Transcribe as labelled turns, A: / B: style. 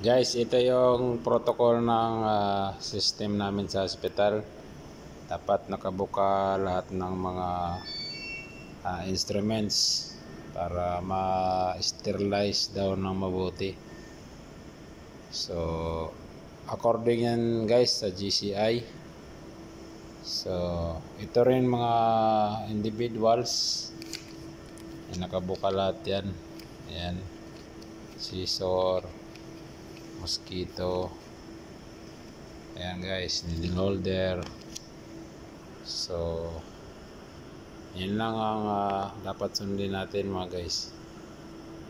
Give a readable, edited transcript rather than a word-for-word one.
A: Guys, ito yung protocol ng system namin sa hospital. Dapat nakabuka lahat ng mga instruments para ma-sterilize daw ng mabuti. So, according yan guys sa GCI. So, ito rin mga individuals. Nakabuka lahat yan. Ayan. Scissor, mosquito. Ayan guys, needle holder. So, yun lang ang dapat sundin natin mga guys.